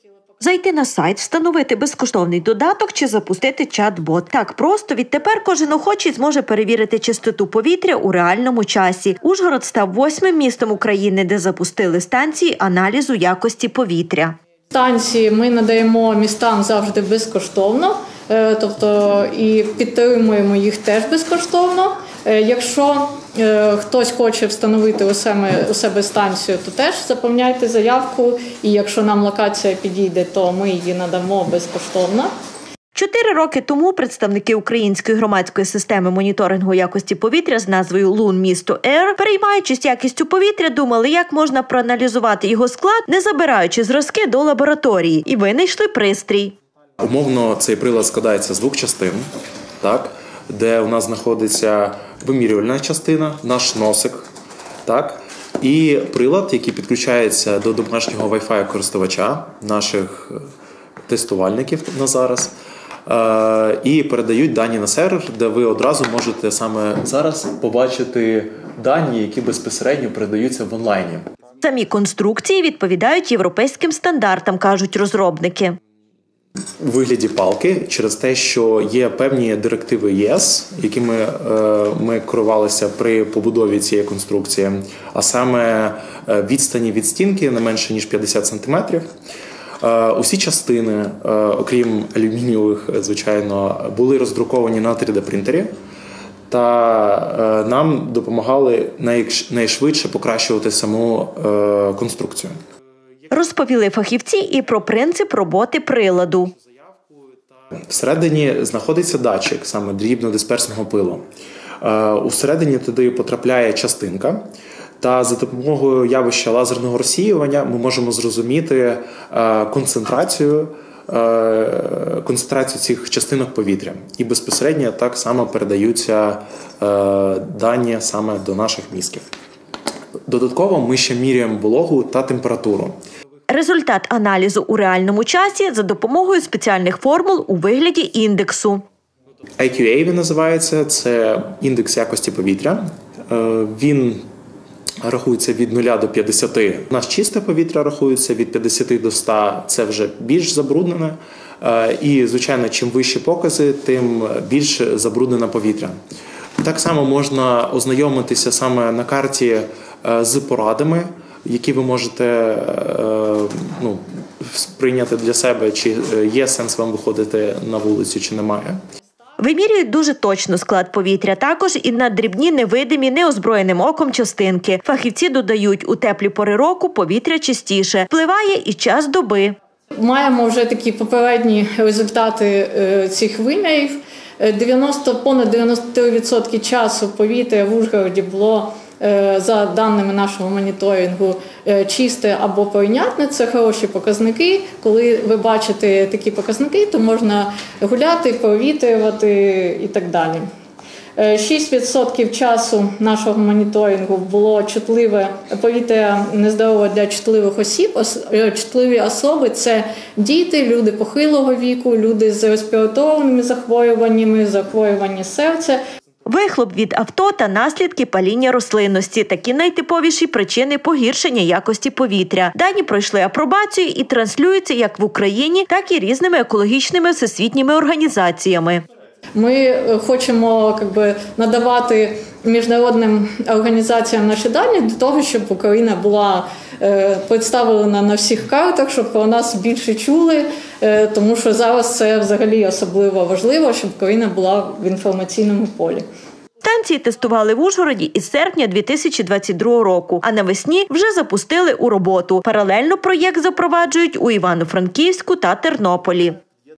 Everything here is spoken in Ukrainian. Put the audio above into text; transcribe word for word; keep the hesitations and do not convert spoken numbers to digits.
Зайти на сайт, встановити безкоштовний додаток чи запустити чат-бот. Так просто відтепер кожен охочий зможе перевірити чистоту повітря у реальному часі. Ужгород став восьмим містом України, де запустили станції аналізу якості повітря. Станції ми надаємо містам завжди безкоштовно, тобто і підтримуємо їх теж безкоштовно. Якщо хтось хоче встановити у себе, у себе станцію, то теж заповняйте заявку, і якщо нам локація підійде, то ми її надамо безкоштовно. Чотири роки тому представники української громадської системи моніторингу якості повітря з назвою «Лун місто Ейр», переймаючись якістю повітря, думали, як можна проаналізувати його склад, не забираючи зразки до лабораторії, і винайшли пристрій. Умовно, цей прилад складається з двох частин, так, де у нас знаходиться вимірювальна частина, наш носик, так, і прилад, який підключається до домашнього Wi-Fi користувача, наших тестувальників на зараз, і передають дані на сервер, де ви одразу можете саме зараз побачити дані, які безпосередньо передаються в онлайні. Самі конструкції відповідають європейським стандартам, кажуть розробники. У вигляді палки, через те, що є певні директиви ЄС, якими ми керувалися при побудові цієї конструкції, а саме відстані від стінки не менше, ніж п'ятдесят сантиметрів. Усі частини, окрім алюмінієвих, звичайно, були роздруковані на три де принтері, та нам допомагали найшвидше покращувати саму конструкцію. Розповіли фахівці і про принцип роботи приладу. Всередині знаходиться датчик, саме дрібнодисперсного пилу. Усередині туди потрапляє частинка, та за допомогою явища лазерного розсіювання ми можемо зрозуміти концентрацію, концентрацію цих частинок повітря. І безпосередньо так само передаються дані саме до наших мізків. Додатково ми ще міряємо вологу та температуру. Результат аналізу у реальному часі за допомогою спеціальних формул у вигляді індексу. ай кю ей він називається, це індекс якості повітря. Він рахується від нуля до п'ятдесяти. У нас чисте повітря рахується від п'ятдесяти до ста, це вже більш забруднене. І, звичайно, чим вищі покази, тим більш забруднене повітря. Так само можна ознайомитися саме на карті з порадами, які ви можете ну, прийняти для себе, чи є сенс вам виходити на вулицю, чи немає. Вимірюють дуже точно склад повітря, також і на дрібні, невидимі, неозброєним оком частинки. Фахівці додають, у теплі пори року повітря чистіше. Впливає і час доби. Маємо вже такі попередні результати цих вимірів. дев'яносто, понад дев'яносто відсотків часу повітря в Ужгороді було, за даними нашого моніторингу, чисте або прийнятне. Це хороші показники. Коли ви бачите такі показники, то можна гуляти, провітрювати і так далі. шість відсотків часу нашого моніторингу було чутливе повітря нездорове для чутливих осіб. Чутливі особи – це діти, люди похилого віку, люди з респіраторними захворюваннями, захворювання серця. Вихлоп від авто та наслідки паління рослинності – такі найтиповіші причини погіршення якості повітря. Дані пройшли апробацію і транслюються як в Україні, так і різними екологічними всесвітніми організаціями. Ми хочемо якби, надавати міжнародним організаціям наші дані для того, щоб Україна була е, представлена на всіх картах, щоб про нас більше чули, е, тому що зараз це взагалі особливо важливо, щоб Україна була в інформаційному полі. Станції тестували в Ужгороді із серпня дві тисячі двадцять другого року, а навесні вже запустили у роботу. Паралельно проєкт запроваджують у Івано-Франківську та Тернополі.